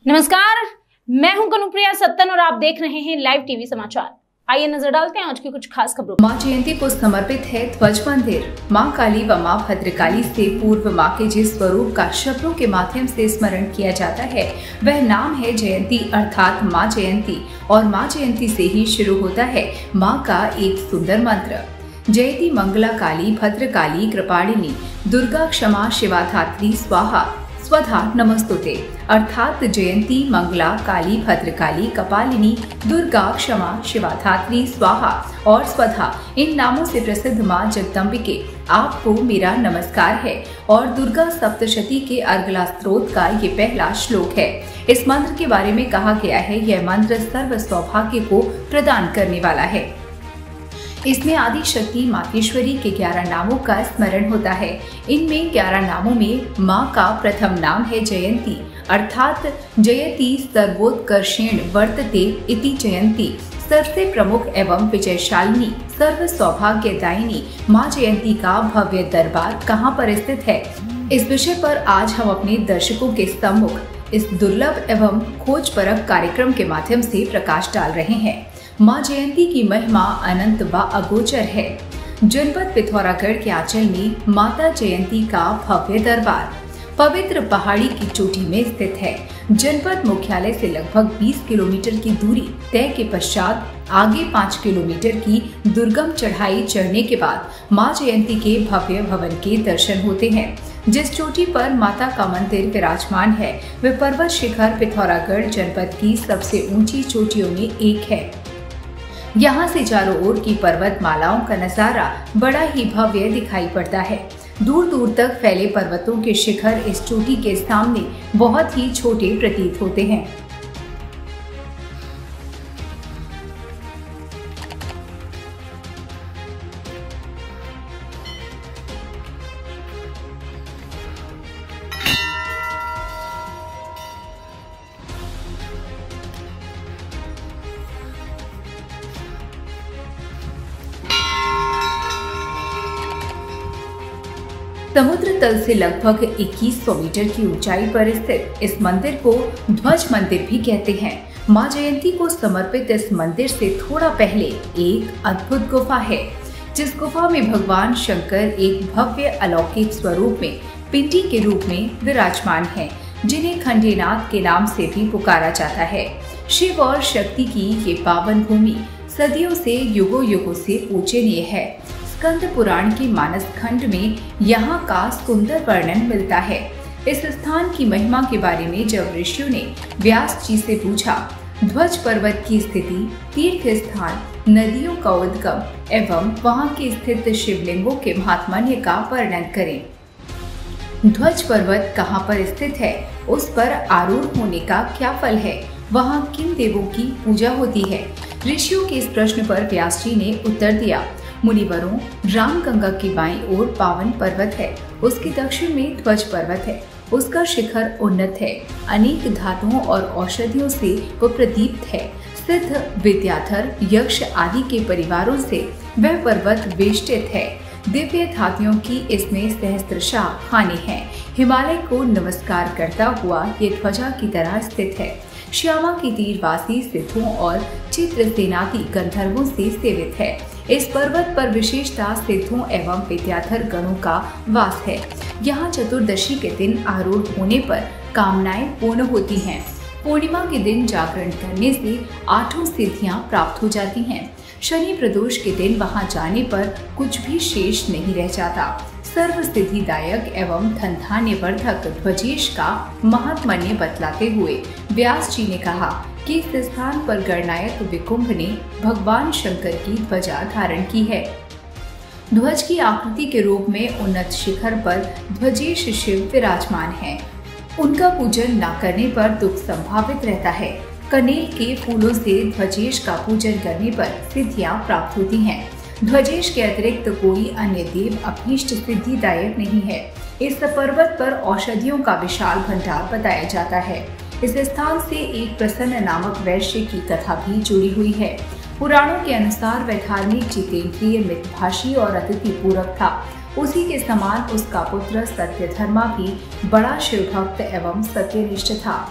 नमस्कार, मैं हूं कनुप्रिया सत्तन और आप देख रहे हैं लाइव टीवी समाचार। आइए नजर डालते हैं आज की कुछ खास खबरों। मां जयंती को समर्पित है ध्वज मंदिर। मां काली व मां भद्रकाली से पूर्व मां के जिस स्वरूप का शब्दों के माध्यम से स्मरण किया जाता है वह नाम है जयंती अर्थात मां जयंती। और मां जयंती से ही शुरू होता है मां का एक सुंदर मंत्र। जयति मंगला काली भद्रकाली कृपालिनी दुर्गा क्षमा शिवा धात्री स्वाहा स्वधा नमस्तुते अर्थात जयंती मंगला काली भद्रकाली कपालिनी दुर्गा क्षमा शिवा धात्री स्वाहा और स्वधा इन नामों से प्रसिद्ध मां जगदम्बिके आपको मेरा नमस्कार है। और दुर्गा सप्तशती के अर्गला स्त्रोत का ये पहला श्लोक है। इस मंत्र के बारे में कहा गया है यह मंत्र सर्व सौभाग्य को प्रदान करने वाला है। इसमें आदि शक्ति मातेश्वरी के 11 नामों का स्मरण होता है। इनमें 11 नामों में मां का प्रथम नाम है जयंती अर्थात जयति सर्वोत्कर्षेण वर्तते इति जयंती। सबसे प्रमुख एवं विजयशालिनी सर्व सौभाग्यदायिनी मां जयंती का भव्य दरबार कहां पर स्थित है, इस विषय पर आज हम अपने दर्शकों के सम्मुख इस दुर्लभ एवं खोजपरक कार्यक्रम के माध्यम से प्रकाश डाल रहे हैं। मां जयंती की महिमा अनंत व अगोचर है। जनपद पिथौरागढ़ के आंचल में माता जयंती का भव्य दरबार पवित्र पहाड़ी की चोटी में स्थित है। जनपद मुख्यालय से लगभग 20 किलोमीटर की दूरी तय के पश्चात आगे 5 किलोमीटर की दुर्गम चढ़ाई चढ़ने के बाद मां जयंती के भव्य भवन के दर्शन होते हैं। जिस चोटी पर माता का मंदिर विराजमान है वह पर्वत शिखर पिथौरागढ़ जनपद की सबसे ऊंची चोटियों में एक है। यहाँ से चारों ओर की पर्वत मालाओं का नजारा बड़ा ही भव्य दिखाई पड़ता है। दूर दूर तक फैले पर्वतों के शिखर इस चोटी के सामने बहुत ही छोटे प्रतीत होते हैं। समुद्र तल से लगभग 2100 मीटर की ऊंचाई पर स्थित इस मंदिर को ध्वज मंदिर भी कहते हैं। मां जयंती को समर्पित इस मंदिर से थोड़ा पहले एक अद्भुत गुफा है, जिस गुफा में भगवान शंकर एक भव्य अलौकिक स्वरूप में पिंडी के रूप में विराजमान हैं, जिन्हें खंडेनाथ के नाम से भी पुकारा जाता है। शिव और शक्ति की ये पावन भूमि सदियों से युगों युगों से पूजनीय है। स्कंद पुराण के मानस खंड में यहाँ का सुंदर वर्णन मिलता है। इस स्थान की महिमा के बारे में जब ऋषियों ने व्यास जी से पूछा, ध्वज पर्वत की स्थिति, तीर्थ स्थान, नदियों का उद्गम एवं वहाँ के स्थित शिवलिंगों के महात्म्य का वर्णन करें। ध्वज पर्वत कहाँ पर स्थित है, उस पर आरूढ़ होने का क्या फल है, वहाँ किन देवों की पूजा होती है। ऋषियों के इस प्रश्न पर व्यास जी ने उत्तर दिया, मुनिवरों, रामगंगा की बाईं ओर पावन पर्वत है, उसके दक्षिण में ध्वज पर्वत है। उसका शिखर उन्नत है, अनेक धातुओं और औषधियों से वो प्रदीप्त है। सिद्ध, विद्याधर, यक्ष आदि के परिवारों से वह पर्वत वेष्टित है। दिव्य धातुओं की इसमें सहस्त्रशाह खाने हैं। हिमालय को नमस्कार करता हुआ ये ध्वजा की तरह स्थित है। श्यामा की तीरवासी सिद्धों और चित्रसेनाती गंधर्वों से सेवित है। इस पर्वत पर विशेषता सिद्धों एवं विद्याधर गणों का वास है। यहाँ चतुर्दशी के दिन आरूढ़ होने पर कामनाएं पूर्ण होती हैं। पूर्णिमा के दिन जागरण करने से 8 सिद्धियां प्राप्त हो जाती हैं। शनि प्रदोष के दिन वहां जाने पर कुछ भी शेष नहीं रह जाता। सर्व सिद्धिदायक एवं धन धान्य वर्धक ध्वजेश का महात्म्य बतलाते हुए व्यास जी ने कहा कि इस स्थान पर गणनायक विकुंभ ने भगवान शंकर की ध्वजा धारण की है। ध्वज की आकृति के रूप में उन्नत शिखर पर ध्वजेश शिव विराजमान हैं। उनका पूजन न करने पर दुख संभावित रहता है। कनेल के फूलों से ध्वजेश का पूजन करने पर सिद्धियां प्राप्त होती हैं। ध्वजेश के अतिरिक्त कोई अन्य देव अभीष्ट सिद्धिदायक नहीं है। इस पर्वत पर औषधियों का विशाल भंडार बताया जाता है। इस स्थान से एक प्रसन्न नामक वैश्य की कथा भी जुड़ी हुई है। पुराणों के अनुसार वह धार्मिक, जितेंद्रिय, मितभाषी और अतिथि पूरक था। उसी के समान उसका पुत्र सत्यधर्मा भी बड़ा शिव भक्त एवं सत्यनिष्ठ था।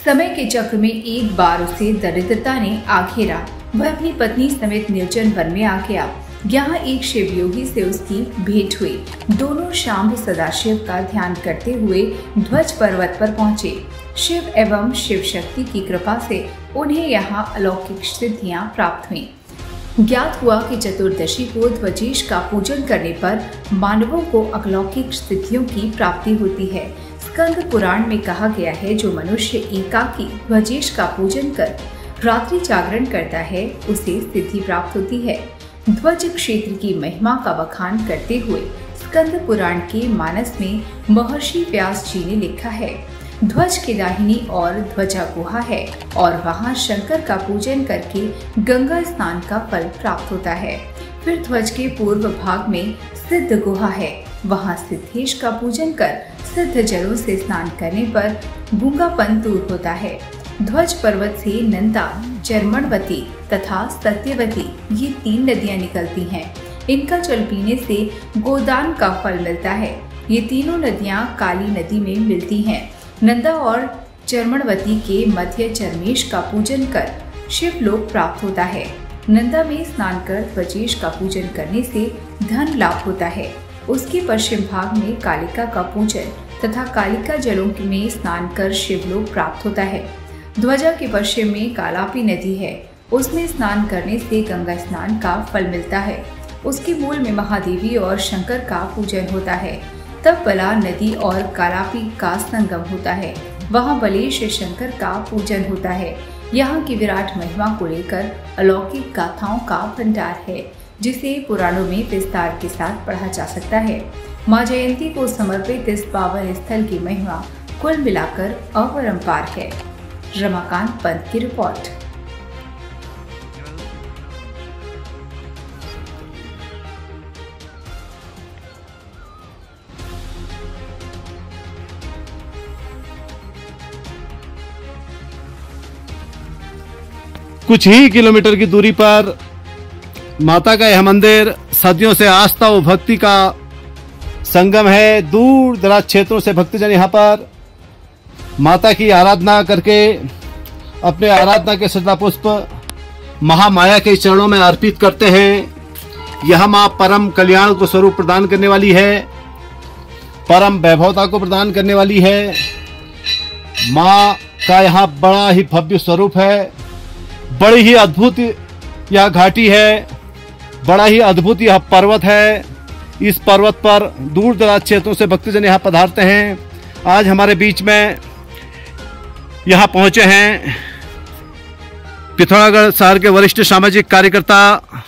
समय के चक्र में एक बार उसे दरिद्रता ने आ घेरा। वह अपनी पत्नी समेत निर्जन वन में आ गया। यहाँ एक शिव योगी से उसकी भेंट हुई। दोनों शाम्ब सदाशिव का ध्यान करते हुए ध्वज पर्वत पर पहुँचे। शिव एवं शिव शक्ति की कृपा से उन्हें यहाँ अलौकिक सिद्धियाँ प्राप्त हुई। ज्ञात हुआ कि चतुर्दशी को ध्वजेश का पूजन करने पर मानवों को अलौकिक सिद्धियों की प्राप्ति होती है। स्कंद पुराण में कहा गया है, जो मनुष्य एकाकी ध्वजेश का पूजन कर रात्रि जागरण करता है उसे सिद्धि प्राप्त होती है। ध्वज क्षेत्र की महिमा का बखान करते हुए स्कंद पुराण के मानस में महर्षि व्यास जी ने लिखा है, ध्वज की दाहिनी और ध्वजा गुहा है और वहाँ शंकर का पूजन करके गंगा स्नान का फल प्राप्त होता है। फिर ध्वज के पूर्व भाग में सिद्ध गुहा है, वहाँ सिद्धेश का पूजन कर सिद्ध जलों से स्नान करने पर गूंगापन दूर होता है। ध्वज पर्वत से नंदा, जर्मणवती तथा सत्यवती ये 3 नदियाँ निकलती हैं। इनका जल पीने से गोदान का फल मिलता है। ये तीनों नदियाँ काली नदी में मिलती हैं। नंदा और जर्मणवती के मध्य चरमेश का पूजन कर शिव लोक प्राप्त होता है। नंदा में स्नान कर ध्वजेश का पूजन करने से धन लाभ होता है। उसके पश्चिम भाग में कालिका का पूजन तथा कालिका जलों में स्नान कर शिवलोक प्राप्त होता है। ध्वजा के पश्चिम में कालापी नदी है, उसमें स्नान करने से गंगा स्नान का फल मिलता है। उसके मूल में महादेवी और शंकर का पूजन होता है। तब बला नदी और कालापी का संगम होता है, वहाँ बलेश शंकर का पूजन होता है। यहाँ की विराट महिमा को लेकर अलौकिक गाथाओं का भंडार है, जिसे पुराणों में विस्तार के साथ पढ़ा जा सकता है। माँ जयंती को समर्पित इस पावन स्थल की महिमा कुल मिलाकर अपरंपार है। रमाकांत पंत की रिपोर्ट। कुछ ही किलोमीटर की दूरी पर माता का यह मंदिर सदियों से आस्था और भक्ति का संगम है। दूर दराज क्षेत्रों से भक्तजन यहाँ पर माता की आराधना करके अपने आराधना के श्रद्धा पुष्प महामाया के चरणों में अर्पित करते हैं। यह माँ परम कल्याण को स्वरूप प्रदान करने वाली है, परम वैभवता को प्रदान करने वाली है। माँ का यहाँ बड़ा ही भव्य स्वरूप है, बड़ी ही अद्भुत यह घाटी है, बड़ा ही अद्भुत यह पर्वत है। इस पर्वत पर दूर दराज क्षेत्रों से भक्तजन यहाँ पधारते हैं। आज हमारे बीच में यहाँ पहुंचे हैं पिथौरागढ़ शहर के वरिष्ठ सामाजिक कार्यकर्ता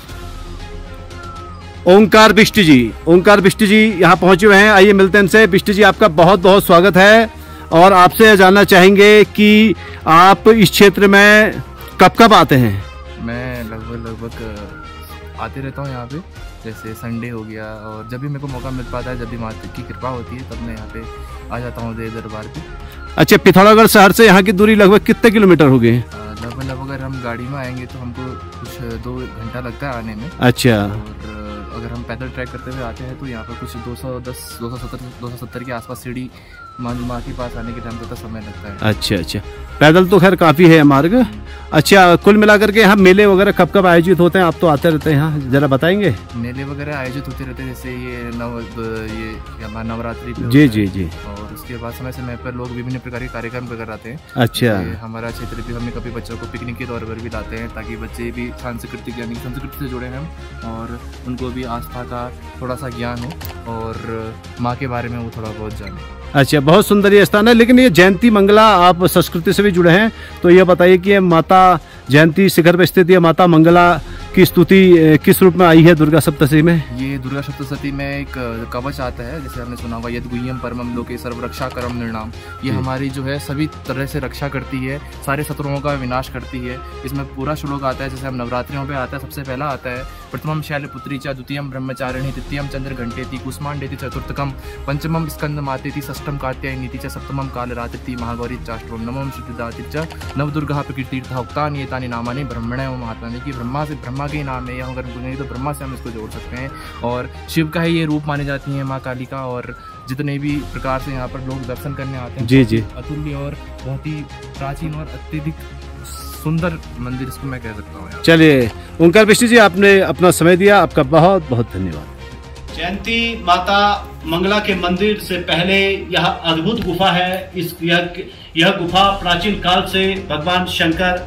ओंकार बिष्ट जी। ओंकार बिष्ट जी यहाँ पहुंचे हुए हैं, आइए मिलते हैं इनसे। बिष्ट जी, आपका बहुत बहुत स्वागत है और आपसे जानना चाहेंगे कि आप इस क्षेत्र में कब कब आते हैं? मैं लगभग आते रहता हूँ यहाँ पे, जैसे संडे हो गया और जब भी मेरे को मौका मिल पाता है, जब भी माता की कृपा होती है तब मैं यहाँ पे आ जाता हूँ देव दरबार पे। अच्छा, पिथौरागढ़ शहर से यहाँ की दूरी लगभग कितने किलोमीटर हो गए? लगभग अगर हम गाड़ी में आएंगे तो हमको कुछ 2 घंटा लगता है आने में। अच्छा। और अगर हम पैदल ट्रैक करते हुए आते हैं तो यहाँ पर कुछ 270 के आसपास सीढ़ी माँ के पास आने के टाइम तक समय लगता है। अच्छा अच्छा, पैदल तो खैर काफ़ी है मार्ग। अच्छा, कुल मिलाकर के यहाँ मेले वगैरह कब कब आयोजित होते हैं? आप तो आते रहते हैं यहाँ, जरा बताएंगे। मेले वगैरह आयोजित होते रहते हैं, जैसे ये नवरात्रि पे जी जी जी। और उसके बाद समय समय पर लोग विभिन्न प्रकार के कार्यक्रम कराते हैं। अच्छा। हमारा क्षेत्र भी, हमने कभी बच्चों को पिकनिक के तौर पर भी लाते हैं ताकि बच्चे भी सांस्कृतिक यानी संस्कृति से जुड़े हैं और उनको भी आस्था का थोड़ा सा ज्ञान हो और माँ के बारे में वो थोड़ा बहुत जाने। अच्छा, बहुत सुंदर ये स्थान है। लेकिन ये जयंती मंगला, आप संस्कृति से भी जुड़े हैं, तो ये बताइए कि ये माता जयंती शिखर पर स्थित ये माता मंगला की स्तुति किस रूप में आई है दुर्गा सप्तशती में? ये दुर्गा सप्तशती में एक कवच आता है, जैसे हमने सुना होगा, यद गुह्यम परमम लोके सर्वरक्षा करम निर्णाम। ये हमारी जो है सभी तरह से रक्षा करती है, सारे शत्रुओं का विनाश करती है। इसमें पूरा श्लोक आता है, जैसे हम नवरात्रियों पे आता है, सबसे पहला आता है प्रथमम शैलपुत्री च, द्वितीयम ब्रह्मचारिणी, तृतीयम चंद्र घंटेति, कुष्मांडेति, चतुर्थकम पंचमम स्कंद मातेति, षष्ठम कात्यायनीति च, सप्तमम कालरात्रि महागौरी चाष्टवम, नवम शुद्धिदाति च, नवदुर्गा प्रकृतिर्था उक्तानि एतानि नामानि ब्रह्मणे महात्मा। कि ब्रह्मा से, ब्रह्मा के नाम है, या अगर हम बोलेंगे तो ब्रह्मा से हम इसको जोड़ सकते हैं। और शिव का ही ये रूप मानी जाती है माँ काली का। और जितने भी प्रकार से यहाँ पर लोग दर्शन करने आते हैं। जी जी, अतुल्य और बहुत ही प्राचीन और अत्यधिक सुंदर मंदिर इसको मैं कह सकता हूँ। चलिए ओंकार बिष्ट जी, आपने अपना समय दिया, आपका बहुत बहुत धन्यवाद। जयंती माता मंगला के मंदिर से पहले यह अद्भुत गुफा है। यह गुफा प्राचीन काल से भगवान शंकर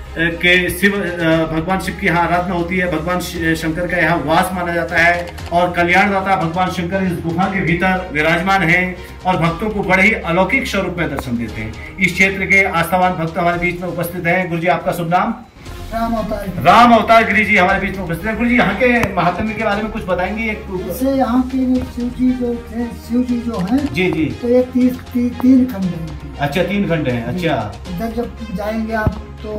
की यहाँ आराधना होती है। भगवान शंकर का यहाँ वास माना जाता है और कल्याणदाता भगवान शंकर इस गुफा के भीतर विराजमान हैं और भक्तों को बड़े ही अलौकिक स्वरूप में दर्शन देते हैं। इस क्षेत्र के आस्थावान भक्त हमारे बीच में उपस्थित हैं। गुरु जी, आपका शुभ नाम? राम अवतार गिरी जी हमारे बीच में उपस्थित है। गुरु जी, यहाँ के महात्म्य के बारे में कुछ बताएंगे? जैसे यहाँ के शिव जी जो हैं जी जी, तो ये 3 खंड हैं। अच्छा, 3 खंड हैं। अच्छा, इधर जब जाएंगे आप तो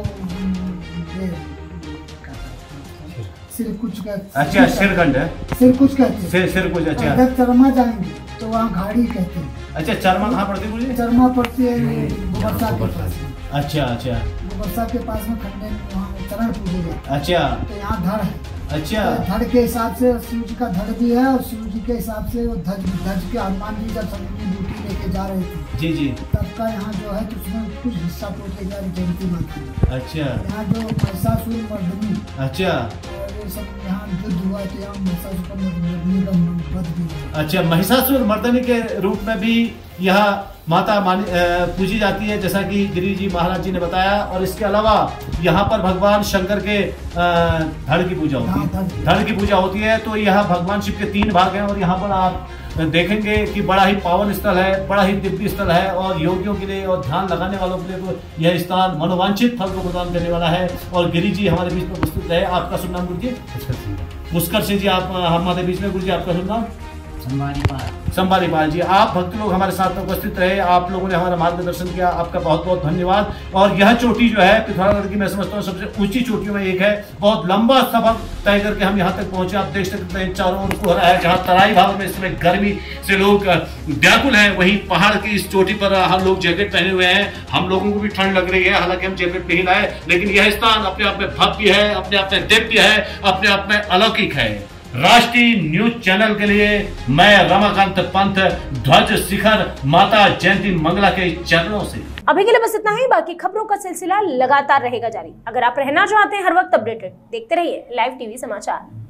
सिर कुछ कहते। अच्छा, सिर खंड है, सिर कुछ कहते हैं। सिर कुछ। अच्छा, इधर चरमा जाएंगे तो वहाँ घाड़ी कहते हैं। अच्छा, चरमा कहाँ पड़ती है गुरु जी? चरमा पड़ती है गोबरसा के पास। अच्छा अच्छा, गोबरसा के पास में खंडे में वहाँ चरण पूजे जाते हैं। अच्छा, तो यहाँ धड़ है। अच्छा, धड़ के हिसाब से शिव जी का धड़ भी है और शिव जी के हिसाब से वो ध्वज के हनुमान जी जब समुद्री ड्यूटी लेके जा रहे थे जी जी, तब का यहाँ जो है तो उसमें कुछ हिस्सा तोड़ जा रही जयंती माता। अच्छा, यहाँ जो महिषासुर मर्दनी, अच्छा, और ये सब यहाँ युद्ध हुआ तो यहाँ महिषासुर मर्दनी का वध भी हुआ। अच्छा, महिषासुर मर्दनी के रूप में भी यह माता पूजी जाती है, जैसा कि गिरी जी महाराज जी ने बताया। और इसके अलावा यहाँ पर भगवान शंकर के धड़ की पूजा होती है। धड़ की पूजा होती है। तो यह भगवान शिव के 3 भाग हैं और यहाँ पर आप देखेंगे कि बड़ा ही पावन स्थल है, बड़ा ही दिव्य स्थल है और योगियों के लिए और ध्यान लगाने वालों के लिए तो यह स्थान मनोवांछित फल को प्रदान करने वाला है। और गिरी जी हमारे बीच में उपस्थित रहे। आपका शुभ नाम गुरु जी? पुष्कर सिंह जी, आप हमारे बीच में। गुरु जी, आपका शुभ नाम? संभाली पाल जी। आप भक्त लोग हमारे साथ में उपस्थित रहे, आप लोगों ने हमारा मार्गदर्शन किया, आपका बहुत बहुत धन्यवाद। और यह चोटी जो है पिथौरागढ़ की मैं समझता हूँ सबसे ऊंची चोटियों में एक है। बहुत लंबा सफर तय करके हम यहाँ तक पहुंचे। आप देख सकते हैं चारों ओर कोहरा है। जहाँ तराई भाग में इस समय गर्मी से लोग व्याकुल हैं, वहीं पहाड़ की इस चोटी पर हम लोग जैकेट पहने हुए हैं। हम लोगों को भी ठंड लग रही है, हालांकि हम जैकेट नहीं लाए, लेकिन यह स्थान अपने आप में भव्य है, अपने आप में दिव्य है, अपने आप में अलौकिक है। राष्ट्रीय न्यूज चैनल के लिए मैं रमाकांत पंत, ध्वज शिखर माता जयंती मंगला के चरणों से। अभी के लिए बस इतना ही। बाकी खबरों का सिलसिला लगातार रहेगा जारी। अगर आप रहना चाहते हैं हर वक्त अपडेटेड, देखते रहिए लाइव टीवी समाचार।